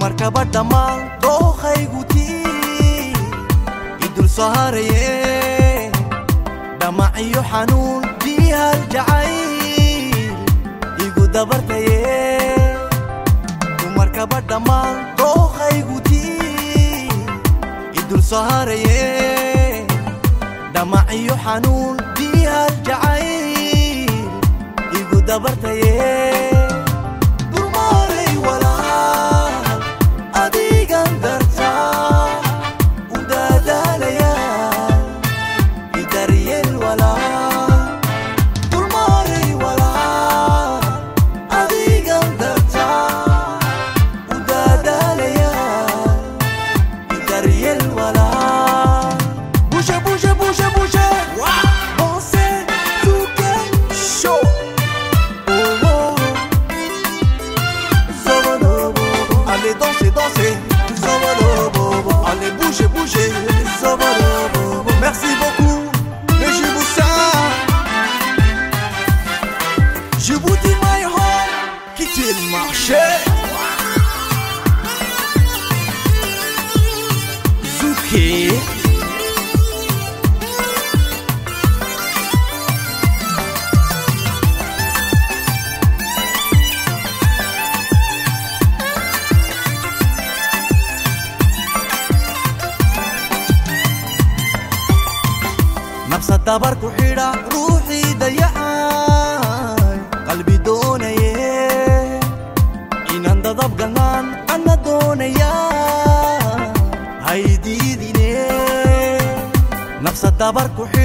markaba dhammaan dookhaygutii idul saharayee damaciyo xanuun diihal jacayl igu dabartayee markaba dhammaan dookhaygutii idul saharayee damaciyo xanuun diihal jacayl igu dabartayee Merci beaucoup, mais je vous sens. Je vous dis my home, quittez le marché. Zouké. نفس الدبر كحيرة روحي ضيعاي قلبي دونيه إن انضب قنان أنا دونيا هيدي ديني نفس الدبر كحيرة